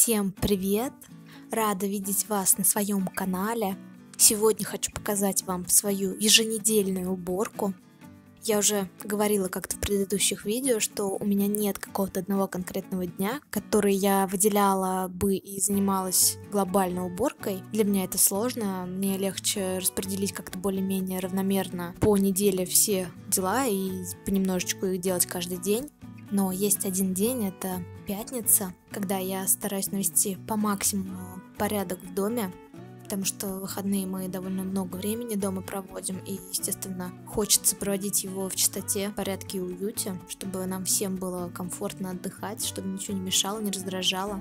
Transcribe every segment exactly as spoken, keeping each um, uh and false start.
Всем привет! Рада видеть вас на своем канале. Сегодня хочу показать вам свою еженедельную уборку. Я уже говорила как-то в предыдущих видео, что у меня нет какого-то одного конкретного дня, который я выделяла бы и занималась глобальной уборкой. Для меня это сложно, мне легче распределить как-то более-менее равномерно по неделе все дела и понемножечку их делать каждый день. Но есть один день, это пятница, когда я стараюсь навести по максимуму порядок в доме, потому что в выходные мы довольно много времени дома проводим, и, естественно, хочется проводить его в чистоте, порядке и уюте, чтобы нам всем было комфортно отдыхать, чтобы ничего не мешало, не раздражало.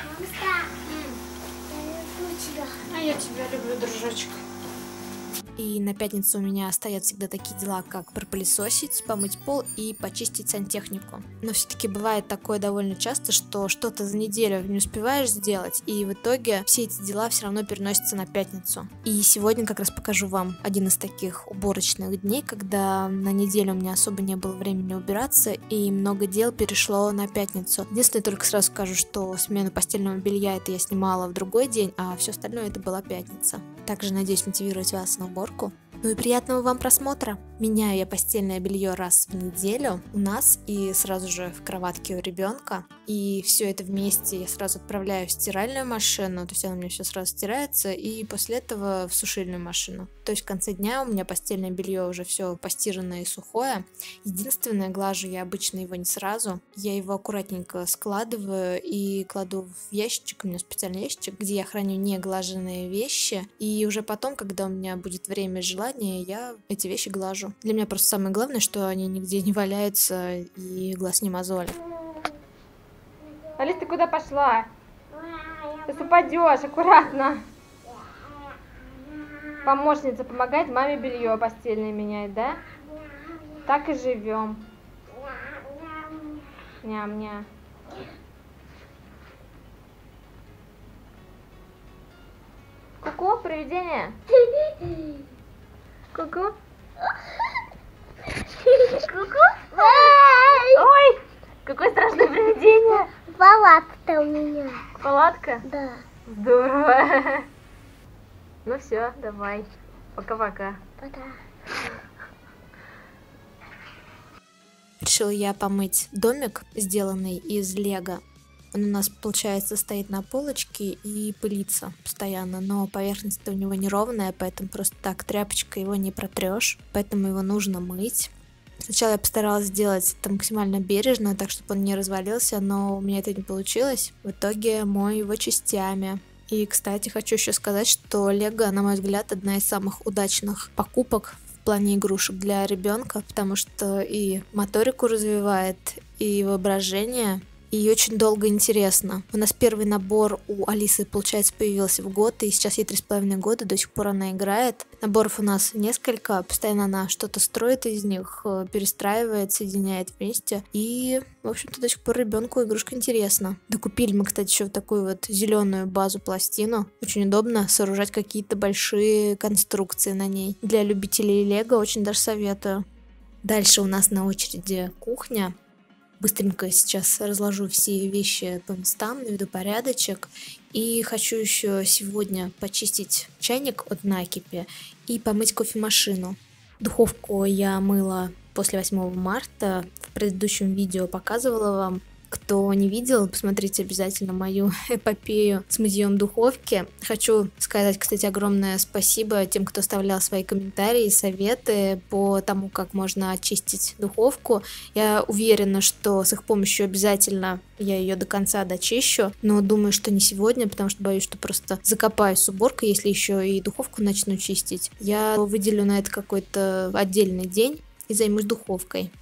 А я тебя люблю, дружочек. И на пятницу у меня стоят всегда такие дела, как пропылесосить, помыть пол и почистить сантехнику. Но все-таки бывает такое довольно часто, что что-то за неделю не успеваешь сделать, и в итоге все эти дела все равно переносятся на пятницу. И сегодня как раз покажу вам один из таких уборочных дней, когда на неделю у меня особо не было времени убираться, и много дел перешло на пятницу. Единственное, только сразу скажу, что смену постельного белья это я снимала в другой день, а все остальное это была пятница. Также надеюсь мотивировать вас на уборку. Ну и приятного вам просмотра! Меняю я постельное белье раз в неделю у нас и сразу же в кроватке у ребенка. И все это вместе я сразу отправляю в стиральную машину, то есть она у меня все сразу стирается, и после этого в сушильную машину. То есть в конце дня у меня постельное белье уже все постиранное и сухое. Единственное, глажу я обычно его не сразу. Я его аккуратненько складываю и кладу в ящичек, у меня специальный ящичек, где я храню неглаженные вещи. И уже потом, когда у меня будет время и желание, я эти вещи глажу. Для меня просто самое главное, что они нигде не валяются и глаз не мозолят. Алис, ты куда пошла? Ты упадешь, аккуратно. Помощница помогает маме белье постельное менять, да? Так и живем. Ням-ням. Ку-ку, привидение. Ку-ку. Ку-ку. Ой, какое страшное привидение. Палатка у меня. Палатка? Да. Здорово. Ну все, давай. Пока-пока. Пока. Решила я помыть домик, сделанный из лего. Он у нас, получается, стоит на полочке и пылится постоянно, но поверхность-то у него неровная, поэтому просто так тряпочкой его не протрешь, поэтому его нужно мыть. Сначала я постаралась сделать это максимально бережно, так чтобы он не развалился, но у меня это не получилось. В итоге мою его частями. И, кстати, хочу еще сказать, что лего, на мой взгляд, одна из самых удачных покупок в плане игрушек для ребенка, потому что и моторику развивает, и воображение, и очень долго интересно. У нас первый набор у Алисы, получается, появился в год, и сейчас ей три с половиной года, до сих пор она играет. Наборов у нас несколько, постоянно она что-то строит из них, перестраивает, соединяет вместе. И, в общем-то, до сих пор ребенку игрушка интересна. Докупили мы, кстати, еще вот такую вот зеленую базу-пластину. Очень удобно сооружать какие-то большие конструкции на ней. Для любителей лего очень даже советую. Дальше у нас на очереди кухня. Быстренько сейчас разложу все вещи по местам, наведу порядочек. И хочу еще сегодня почистить чайник от накипи и помыть кофемашину. Духовку я мыла после восьмого марта. В предыдущем видео показывала вам. Кто не видел, посмотрите обязательно мою эпопею с мытьем духовки. Хочу сказать, кстати, огромное спасибо тем, кто оставлял свои комментарии и советы по тому, как можно очистить духовку. Я уверена, что с их помощью обязательно я ее до конца дочищу, но думаю, что не сегодня, потому что боюсь, что просто закопаюсь с уборкой, если еще и духовку начну чистить. Я выделю на это какой-то отдельный день и займусь духовкой.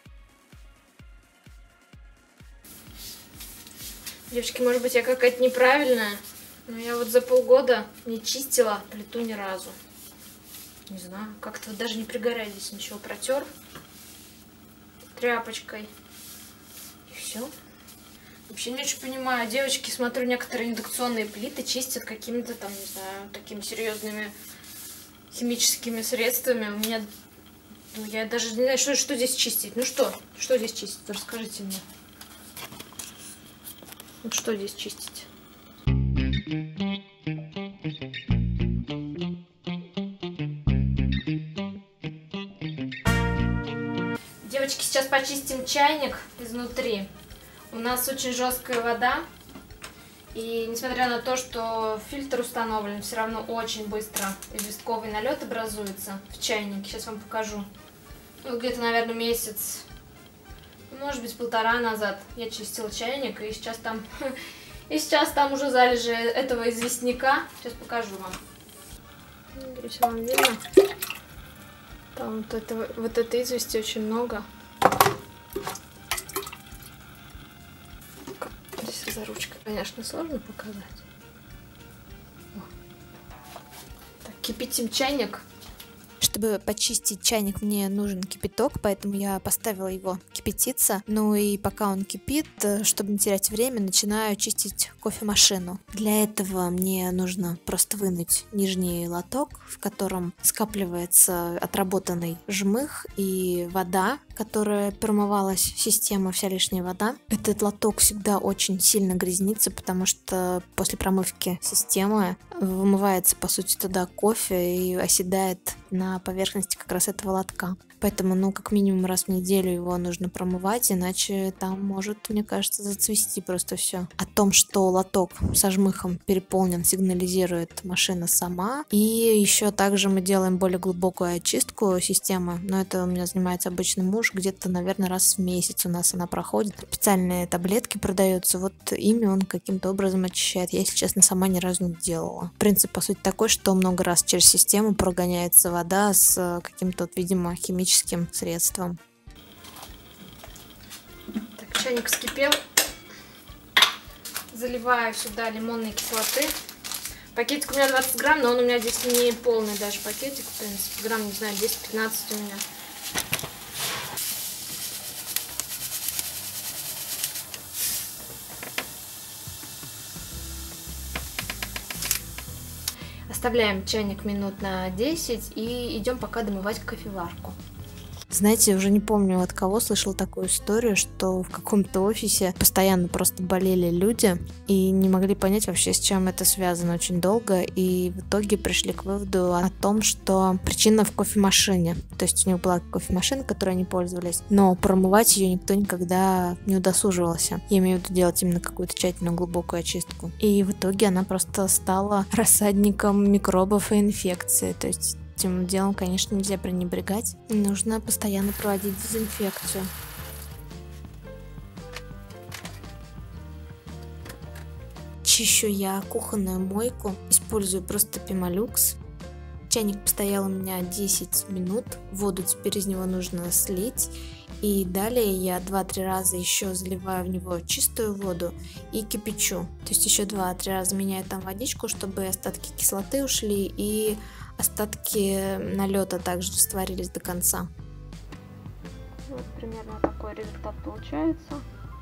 Девочки, может быть, я какая-то неправильная, но я вот за полгода не чистила плиту ни разу. Не знаю, как-то вот даже не пригорает здесь ничего. Протер тряпочкой. И все. Вообще не очень понимаю. Девочки, смотрю, некоторые индукционные плиты чистят какими-то там, не знаю, такими серьезными химическими средствами. У меня, ну, я даже не знаю, что, что здесь чистить. Ну что? Что здесь чистить? Расскажите мне. Вот что здесь чистить? почистим чайник изнутри. У нас очень жесткая вода. И несмотря на то, что фильтр установлен, все равно очень быстро известковый налет образуется в чайнике. Сейчас вам покажу. Ну, где-то, наверное, месяц, может быть, полтора назад я чистила чайник, и сейчас там, и сейчас там уже залежи этого известняка. Сейчас покажу вам. Если вам видно, там вот, это, вот этой извести очень много. Здесь за ручкой, конечно, сложно показать. Так, кипятим чайник. Чтобы почистить чайник, мне нужен кипяток, поэтому я поставила его кипятиться. Ну и пока он кипит, чтобы не терять время, начинаю чистить кофемашину. Для этого мне нужно просто вынуть нижний лоток, в котором скапливается отработанный жмых и вода, которая промывалась в систему, вся лишняя вода. Этот лоток всегда очень сильно грязнится, потому что после промывки системы вымывается, по сути, туда кофе и оседает на поверхности как раз этого лотка. Поэтому, ну, как минимум раз в неделю его нужно промывать, иначе там может, мне кажется, зацвести просто все. О том, что лоток со жмыхом переполнен, сигнализирует машина сама. И еще также мы делаем более глубокую очистку системы, но это у меня занимается обычно муж, где-то, наверное, раз в месяц у нас она проходит. Специальные таблетки продаются, вот ими он каким-то образом очищает. Я, если честно, сама ни разу не делала. Принцип, по сути, такой, что много раз через систему прогоняется вода с каким-то, вот, видимо, химическим средством. Так, чайник вскипел. Заливаю сюда лимонной кислоты. Пакетик у меня двадцать грамм, но он у меня здесь не полный даже пакетик. В принципе, грамм, не знаю, десять-пятнадцать у меня. Оставляем чайник минут на десять и идем пока домывать кофеварку. Знаете, уже не помню, от кого слышала такую историю, что в каком-то офисе постоянно просто болели люди и не могли понять вообще, с чем это связано очень долго, и в итоге пришли к выводу о том, что причина в кофемашине. То есть у них была кофемашина, которой они пользовались, но промывать ее никто никогда не удосуживался. Я имею в виду делать именно какую-то тщательную глубокую очистку. И в итоге она просто стала рассадником микробов и инфекций. То есть этим делом, конечно, нельзя пренебрегать. Нужно постоянно проводить дезинфекцию. Чищу я кухонную мойку, использую просто Пемолюкс. Чайник постоял у меня десять минут, воду теперь из него нужно слить. И далее я два-три раза еще заливаю в него чистую воду и кипячу. То есть еще два-три раза меняю там водичку, чтобы остатки кислоты ушли и остатки налета также растворились до конца. Вот примерно такой результат получается.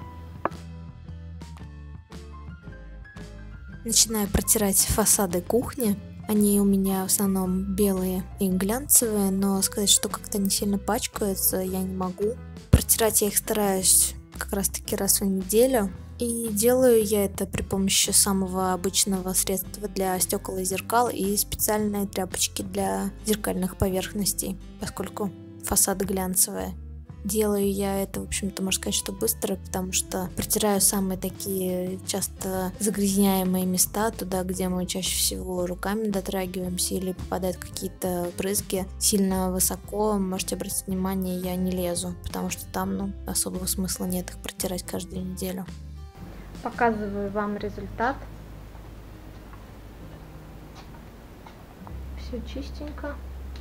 Начинаю протирать фасады кухни. Они у меня в основном белые и глянцевые, но сказать, что как-то не сильно пачкаются, я не могу. Протирать я их стараюсь как раз таки раз в неделю. И делаю я это при помощи самого обычного средства для стекол и зеркал и специальной тряпочки для зеркальных поверхностей, поскольку фасады глянцевые. Делаю я это, в общем-то, можно сказать, что быстро, потому что протираю самые такие часто загрязняемые места, туда, где мы чаще всего руками дотрагиваемся или попадают какие-то брызги сильно высоко. Можете обратить внимание, я не лезу, потому что там, ну, особого смысла нет их протирать каждую неделю. Показываю вам результат. Все чистенько.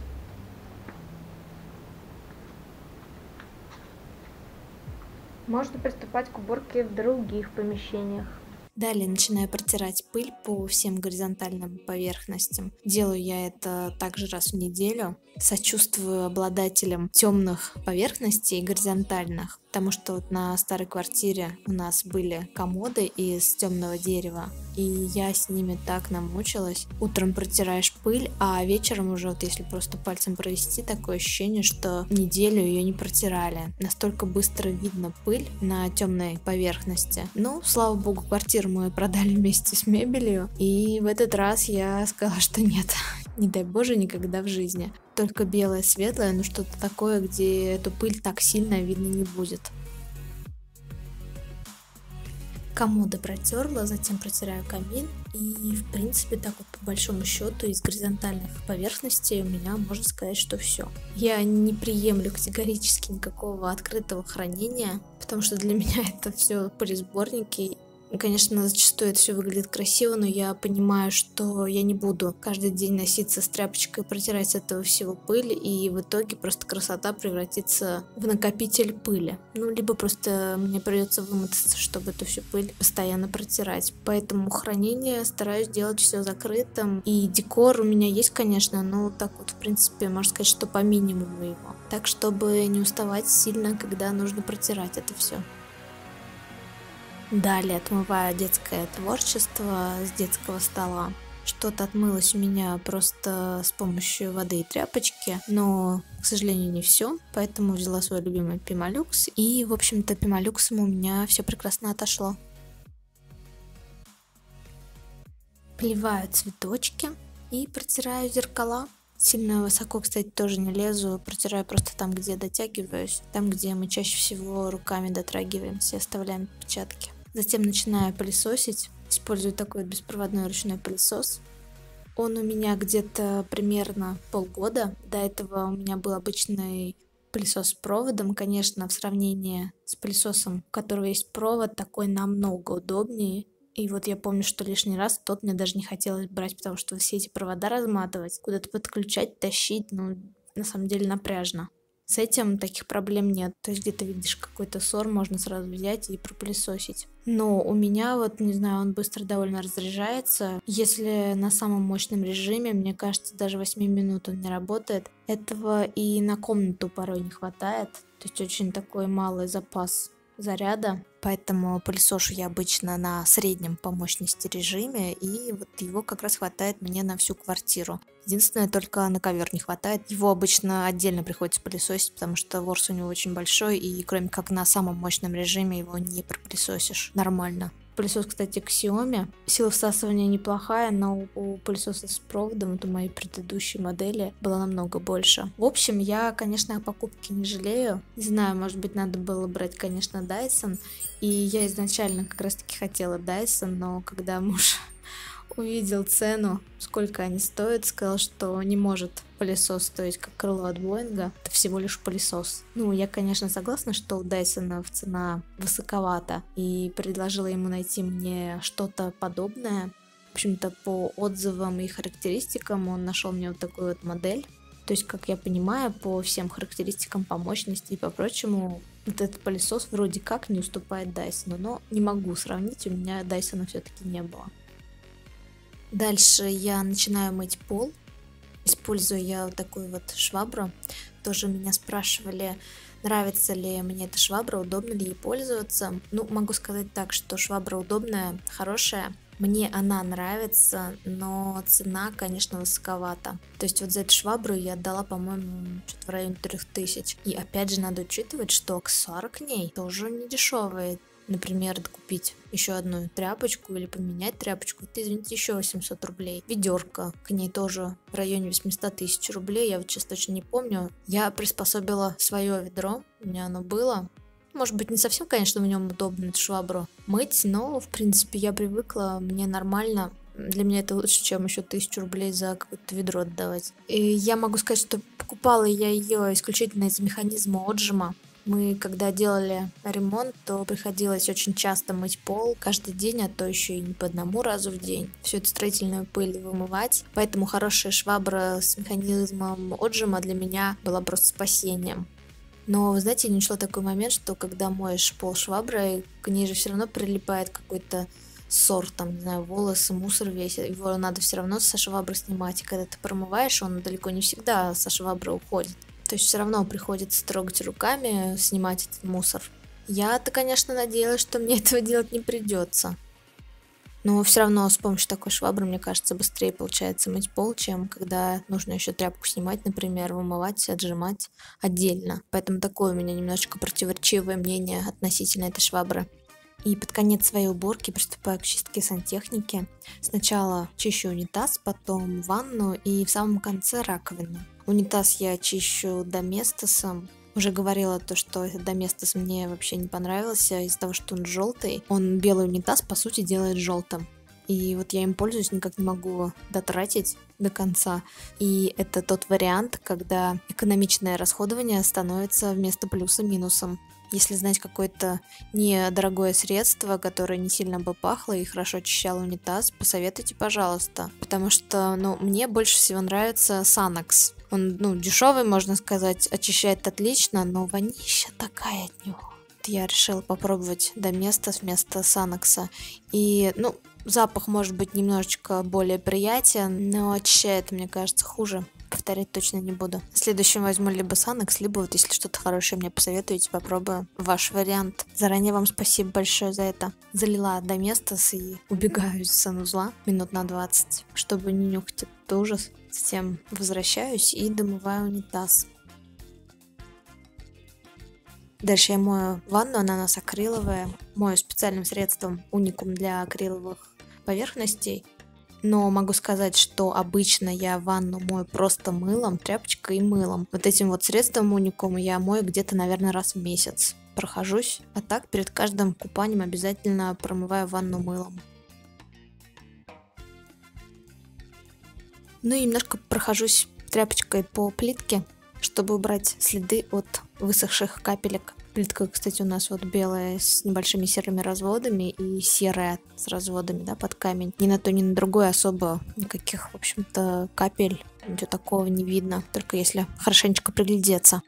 Можно приступать к уборке в других помещениях. Далее начинаю протирать пыль по всем горизонтальным поверхностям. Делаю я это также раз в неделю. Сочувствую обладателям темных поверхностей горизонтальных, потому что вот на старой квартире у нас были комоды из темного дерева, и я с ними так намучилась. Утром протираешь пыль, а вечером уже, вот если просто пальцем провести, такое ощущение, что неделю ее не протирали. Настолько быстро видно пыль на темной поверхности. Ну, слава богу, квартиру мы продали вместе с мебелью, и в этот раз я сказала, что нет, Не дай боже, никогда в жизни. Только белое, светлое, но что-то такое, где эту пыль так сильно видно не будет. Комоды протерла, затем протираю камин, и в принципе так вот по большому счету из горизонтальных поверхностей у меня можно сказать, что все. Я не приемлю категорически никакого открытого хранения, потому что для меня это все пылесборники. Конечно, зачастую это все выглядит красиво, но я понимаю, что я не буду каждый день носиться с тряпочкой, протирать с этого всего пыль, и в итоге просто красота превратится в накопитель пыли. Ну, либо просто мне придется вымотаться, чтобы эту всю пыль постоянно протирать. Поэтому хранение стараюсь делать все закрытым. И декор у меня есть, конечно, но так вот, в принципе, можно сказать, что по минимуму его. Так, чтобы не уставать сильно, когда нужно протирать это все. Далее отмываю детское творчество с детского стола. Что-то отмылось у меня просто с помощью воды и тряпочки, но, к сожалению, не все, поэтому взяла свой любимый Пемолюкс, и, в общем-то, Пемолюксом у меня все прекрасно отошло. Поливаю цветочки и протираю зеркала. Сильно высоко, кстати, тоже не лезу, протираю просто там, где дотягиваюсь, там, где мы чаще всего руками дотрагиваемся и оставляем отпечатки. Затем начинаю пылесосить. Использую такой вот беспроводной ручной пылесос. Он у меня где-то примерно полгода. До этого у меня был обычный пылесос с проводом. Конечно, в сравнении с пылесосом, у которого есть провод, такой намного удобнее. И вот я помню, что лишний раз тот мне даже не хотелось брать, потому что все эти провода разматывать, куда-то подключать, тащить, ну, на самом деле напряжно. С этим таких проблем нет. То есть где-то видишь какой-то ссор, можно сразу взять и пропылесосить. Но у меня вот, не знаю, он быстро довольно разряжается. Если на самом мощном режиме, мне кажется, даже восемь минут он не работает. Этого и на комнату порой не хватает. То есть очень такой малый запас заряда, поэтому пылесошу я обычно на среднем по мощности режиме, и вот его как раз хватает мне на всю квартиру. Единственное, только на ковер не хватает. Его обычно отдельно приходится пылесосить, потому что ворс у него очень большой, и кроме как на самом мощном режиме его не пропылесосишь нормально. Пылесос, кстати, Xiaomi. Сила всасывания неплохая, но у пылесоса с проводом, это моей предыдущей модели, была намного больше. В общем, я, конечно, о покупке не жалею. Не знаю, может быть, надо было брать, конечно, Dyson. И я изначально как раз-таки хотела Dyson, но когда муж увидел цену, сколько они стоят, сказал, что не может пылесос стоить как крыло от Боинга. Это всего лишь пылесос. Ну, я, конечно, согласна, что у Дайсона цена высоковата, и предложила ему найти мне что-то подобное. В общем-то, по отзывам и характеристикам он нашел мне вот такую вот модель. То есть, как я понимаю, по всем характеристикам, по мощности и по прочему, вот этот пылесос вроде как не уступает Дайсону, но не могу сравнить, у меня Дайсона все-таки не было. Дальше я начинаю мыть пол. Использую я вот такую вот швабру. Тоже меня спрашивали, нравится ли мне эта швабра, удобно ли ей пользоваться. Ну, могу сказать так, что швабра удобная, хорошая. Мне она нравится, но цена, конечно, высоковата. То есть вот за эту швабру я отдала, по-моему, что-то в районе трех тысяч. И опять же надо учитывать, что аксессуары к ней тоже не дешевые. Например, купить еще одну тряпочку или поменять тряпочку, это, извините, еще восемьсот рублей. Ведерко к ней тоже в районе восемьсот тысяч рублей, я вот сейчас точно не помню. Я приспособила свое ведро, у меня оно было. Может быть, не совсем, конечно, в нем удобно эту швабру мыть, но, в принципе, я привыкла, мне нормально. Для меня это лучше, чем еще тысячу рублей за какое-то ведро отдавать. И я могу сказать, что покупала я ее исключительно из механизма отжима. Мы, когда делали ремонт, то приходилось очень часто мыть пол каждый день, а то еще и не по одному разу в день. Всю эту строительную пыль вымывать. Поэтому хорошая швабра с механизмом отжима для меня была просто спасением. Но, вы знаете, не учла такой момент, что когда моешь пол шваброй, к ней же все равно прилипает какой-то ссор, там, не знаю, волосы, мусор весь. Его надо все равно со швабры снимать. И когда ты промываешь, он далеко не всегда со швабры уходит. То есть все равно приходится трогать руками, снимать этот мусор. Я-то, конечно, надеялась, что мне этого делать не придется. Но все равно с помощью такой швабры, мне кажется, быстрее получается мыть пол, чем когда нужно еще тряпку снимать, например, вымывать, отжимать отдельно. Поэтому такое у меня немножечко противоречивое мнение относительно этой швабры. И под конец своей уборки приступаю к чистке сантехники. Сначала чищу унитаз, потом ванну и в самом конце раковину. Унитаз я чищу доместосом. Уже говорила то, что этот доместос мне вообще не понравился из-за того, что он желтый. Он белый унитаз, по сути, делает желтым. И вот я им пользуюсь, никак не могу дотратить до конца. И это тот вариант, когда экономичное расходование становится вместо плюса минусом. Если знать какое-то недорогое средство, которое не сильно бы пахло и хорошо очищало унитаз, посоветуйте, пожалуйста. Потому что, ну, мне больше всего нравится Санокс. Он, ну, дешевый, можно сказать, очищает отлично, но вонища такая от него. Я решила попробовать Доместос вместо Санокса. И, ну, запах может быть немножечко более приятен, но очищает, мне кажется, хуже. Повторять точно не буду. В следующем возьму либо Санокс, либо вот если что-то хорошее мне посоветуете, попробую ваш вариант. Заранее вам спасибо большое за это. Залила Доместос и убегаю из санузла минут на двадцать, чтобы не нюхать этот ужас. Затем возвращаюсь и домываю унитаз. Дальше я мою ванну, она у нас акриловая. Мою специальным средством уникум для акриловых поверхностей. Но могу сказать, что обычно я ванну мою просто мылом, тряпочкой и мылом. Вот этим вот средством уникум я мою где-то, наверное, раз в месяц. Прохожусь. А так перед каждым купанием обязательно промываю ванну мылом. Ну и немножко прохожусь тряпочкой по плитке, чтобы убрать следы от высохших капелек. Плитка, кстати, у нас вот белая с небольшими серыми разводами и серая с разводами, да, под камень. Ни на то, ни на другое особо никаких, в общем-то, капель, ничего такого не видно, только если хорошенечко приглядеться.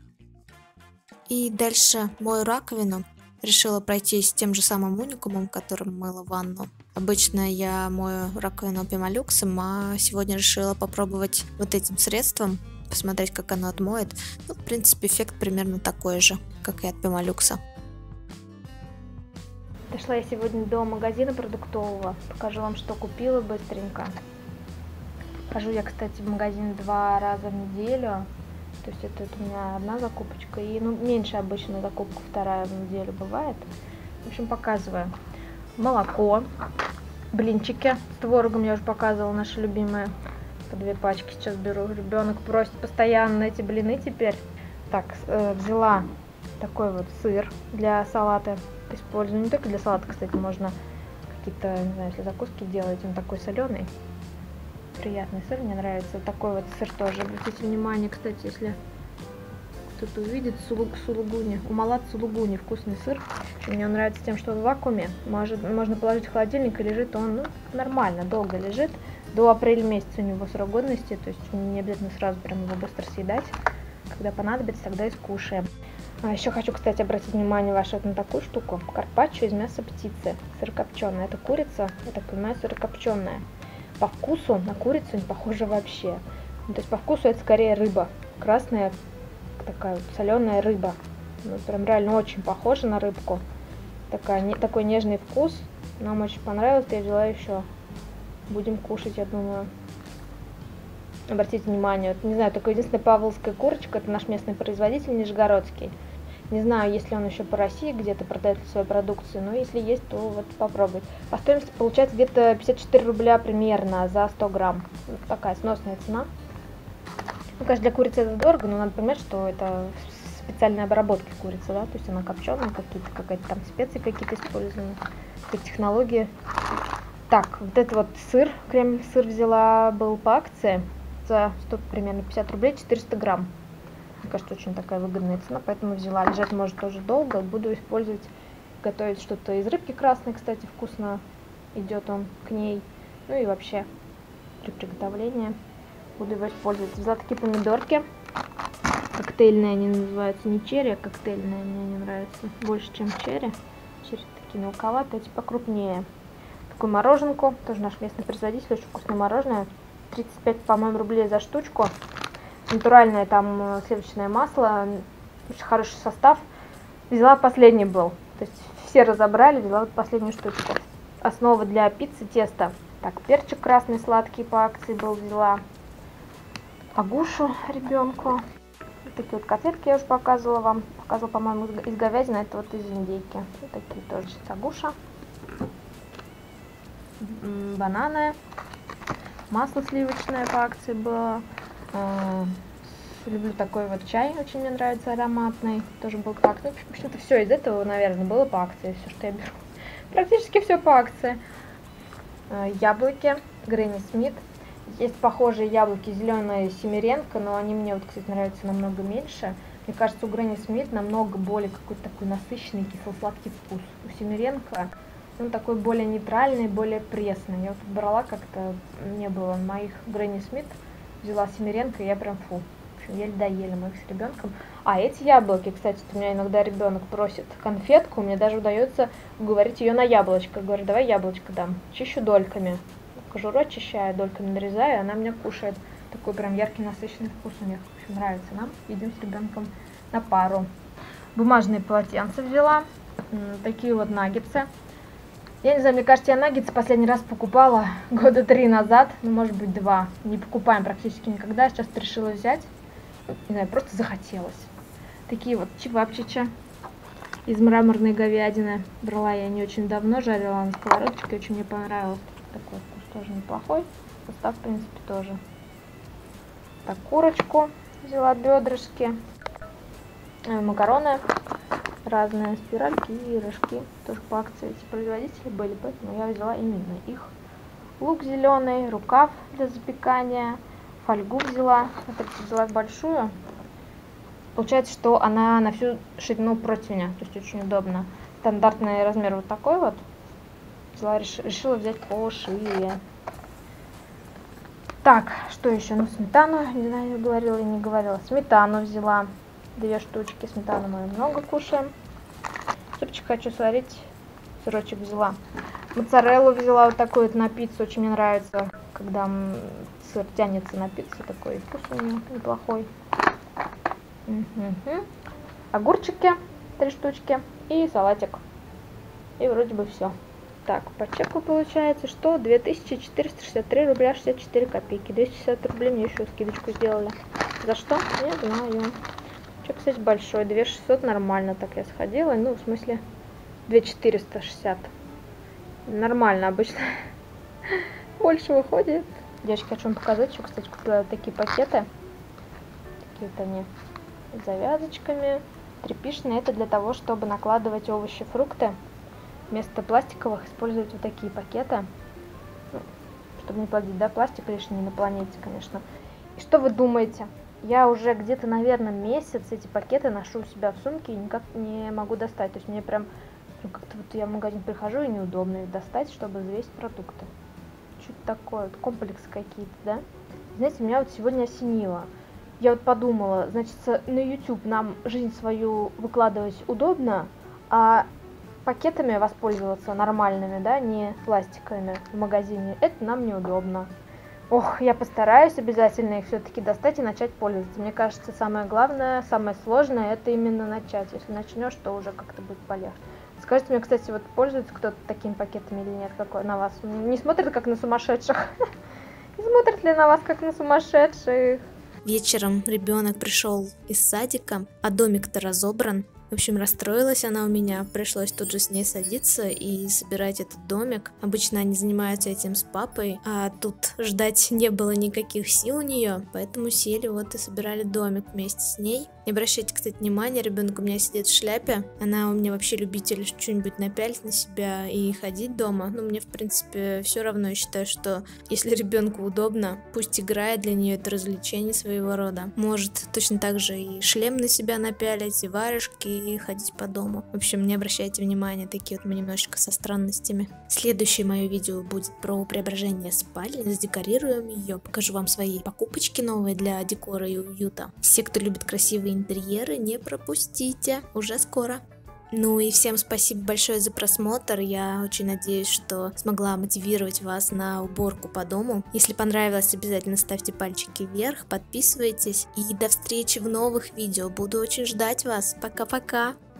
И дальше мою раковину. Решила пройтись тем же самым уникумом, которым мыла ванну. Обычно я мою раковину пемолюксом, а сегодня решила попробовать вот этим средством, посмотреть, как оно отмоет. Ну, в принципе, эффект примерно такой же, как и от пемолюкса. Дошла я сегодня до магазина продуктового. Покажу вам, что купила быстренько. Хожу я, кстати, в магазин два раза в неделю. То есть это, это у меня одна закупочка. И ну, меньше обычно закупка, вторая в неделю бывает. В общем, показываю. Молоко. Блинчики с творогом я уже показывала, наши любимые. По две пачки сейчас беру. Ребенок просит постоянно эти блины теперь. Так, э, взяла такой вот сыр для салата. Использую не только для салата, кстати, можно какие-то, не знаю, если закуски делать, он такой соленый. Приятный сыр, мне нравится. Вот такой вот сыр тоже. Обратите внимание, кстати, если кто-то увидит, сулуг, сулугуни, умалат сулугуни, вкусный сыр. Мне он нравится тем, что в вакууме может, можно положить в холодильник, и лежит он, ну, нормально, долго лежит. До апреля месяца у него срок годности, то есть не обязательно сразу прям его быстро съедать. Когда понадобится, тогда и скушаем. А еще хочу, кстати, обратить внимание ваше вот на такую штуку. Карпаччо из мяса птицы, сырокопченая. Это курица, я так понимаю, сырокопченая. По вкусу на курицу не похоже вообще. Ну, то есть по вкусу это скорее рыба. Красная такая вот соленая рыба. Ну, прям реально очень похожа на рыбку. Такая, не, такой нежный вкус. Нам очень понравилось, я взяла еще. Будем кушать, я думаю. Обратите внимание, вот, не знаю, только единственная павловская курочка, это наш местный производитель нижегородский. Не знаю, если он еще по России где-то продает свою продукцию, но если есть, то вот попробовать. По стоимости получается где-то пятьдесят четыре рубля примерно за сто грамм. Вот такая сносная цена. Ну, конечно, для курицы это дорого, но надо понимать, что это специальной обработки курицы, да, то есть она копченая, какие-то, какая-то там специи какие-то использованы, какие-то технологии. Так, вот это вот сыр, крем-сыр взяла, был по акции за сто, примерно пятьдесят рублей, четыреста грамм. Мне кажется, очень такая выгодная цена, поэтому взяла. Лежать может тоже долго, буду использовать, готовить что-то из рыбки красной, кстати, вкусно идет он к ней. Ну и вообще при приготовлении буду его использовать. Взяла такие помидорки, коктейльные они называются, не черри, а коктейльные, мне не нравятся больше, чем черри. Черри такие мелковатые, эти покрупнее. Такую мороженку, тоже наш местный производитель, очень вкусное мороженое, тридцать пять, по-моему, рублей за штучку. Натуральное там сливочное масло, очень хороший состав. Взяла последний был, то есть все разобрали, взяла вот последнюю штучку. Основа для пиццы, тесто. Так, перчик красный сладкий по акции был, взяла. Агушу ребенку. такие вот котлетки я уже показывала вам. Показывала, по-моему, из говядины, это вот из индейки. Вот такие тоже сагуша. Бананы. Масло сливочное по акции было. Люблю такой вот чай, очень мне нравится, ароматный. Тоже был по акции. В общем-то, все из этого, наверное, было по акции. Все, что я беру. Практически все по акции. Яблоки. Гренни Смит. Есть похожие яблоки, зеленые Семеренко, но они мне, вот, кстати, нравятся намного меньше. Мне кажется, у Гренни Смит намного более какой-то такой насыщенный кисло-сладкий вкус. У Семеренко он такой более нейтральный, более пресный. Я вот брала как-то, не было моих Гренни Смит, взяла Семеренко, и я прям фу. В общем, еле доели мы их с ребенком. А эти яблоки, кстати, у меня иногда ребенок просит конфетку, мне даже удается уговорить ее на яблочко. Говорю, давай яблочко дам, чищу дольками. Кожуру очищаю, дольками нарезаю, она меня кушает. Такой прям яркий, насыщенный вкус у них. В общем, нравится нам. Едим с ребенком на пару. Бумажные полотенца взяла. Такие вот наггетсы. Я не знаю, мне кажется, я наггетсы последний раз покупала года три назад. Ну, может быть, два. Не покупаем практически никогда. Сейчас решила взять. Не знаю, просто захотелось. Такие вот чевапчичи из мраморной говядины. Брала я не очень давно, жарила на сковородочке. Очень мне понравилось. Такой вкус тоже неплохой. Состав, в принципе, тоже. Так, курочку взяла, бедрышки. Э, макароны разные, спиральки и рожки. Тоже по акции эти производители были, поэтому я взяла именно их. Лук зеленый, рукав для запекания. Фольгу взяла. Вот взяла большую. Получается, что она на всю ширину противня. То есть очень удобно. Стандартный размер вот такой вот. Взяла, решила взять пошире. Так, что еще? Ну, сметану, не знаю, я говорила или не говорила. Сметану взяла. Две штучки. Сметану мы много кушаем. Супчик хочу сварить. Сырочек взяла. Моцареллу взяла вот такой вот на пиццу. Очень мне нравится, когда сыр тянется на пиццу. Такой вкус у него неплохой. Угу. Огурчики. Три штучки. И салатик. И вроде бы все. Так, по чеку получается, что две тысячи четыреста шестьдесят три рубля шестьдесят четыре копейки. двести шестьдесят рублей мне еще скидочку сделали. За что? Не знаю. Чек, кстати, большой. две тысячи шестьсот нормально так я сходила. Ну, в смысле, две тысячи четыреста шестьдесят. Нормально обычно. Больше выходит. Девочки, хочу вам показать. Еще, кстати, купила вот такие пакеты. Такие вот они с завязочками. Тряпичные. Это для того, чтобы накладывать овощи, фрукты. Вместо пластиковых использовать вот такие пакеты, ну, чтобы не плодить, да, пластик лишний на планете, конечно. И что вы думаете? Я уже где-то, наверное, месяц эти пакеты ношу у себя в сумке и никак не могу достать. То есть мне прям, ну, как-то вот я в магазин прихожу и неудобно их достать, чтобы взвесить продукты. Что-то такое, вот комплексы какие-то, да? Знаете, меня вот сегодня осенило. Я вот подумала, значит, на YouTube нам жизнь свою выкладывать удобно, а пакетами воспользоваться нормальными, да, не пластиковыми в магазине, это нам неудобно. Ох, я постараюсь обязательно их все-таки достать и начать пользоваться. Мне кажется, самое главное, самое сложное, это именно начать. Если начнешь, то уже как-то будет полегче. Скажите мне, кстати, вот пользуется кто-то такими пакетами или нет, какой на вас? Не смотрит как на сумасшедших? Не смотрит ли на вас как на сумасшедших? Вечером ребенок пришел из садика, а домик-то разобран. В общем, расстроилась она у меня, пришлось тут же с ней садиться и собирать этот домик. Обычно они занимаются этим с папой, а тут ждать не было никаких сил у нее, поэтому сели вот и собирали домик вместе с ней. Не обращайте, кстати, внимания, ребенок у меня сидит в шляпе, она у меня вообще любитель что-нибудь напялить на себя и ходить дома. Ну, мне, в принципе, все равно, я считаю, что если ребенку удобно, пусть играет, для нее это развлечение своего рода. Может точно так же и шлем на себя напялить, и варежки, и ходить по дому. В общем, не обращайте внимания, такие вот мы немножечко со странностями. Следующее мое видео будет про преображение спальни. Задекорируем ее, покажу вам свои покупочки новые для декора и уюта. Все, кто любит красивые интерьеры, не пропустите, уже скоро. Ну и всем спасибо большое за просмотр, я очень надеюсь, что смогла мотивировать вас на уборку по дому. Если понравилось, обязательно ставьте пальчики вверх, подписывайтесь и до встречи в новых видео, буду очень ждать вас, пока-пока!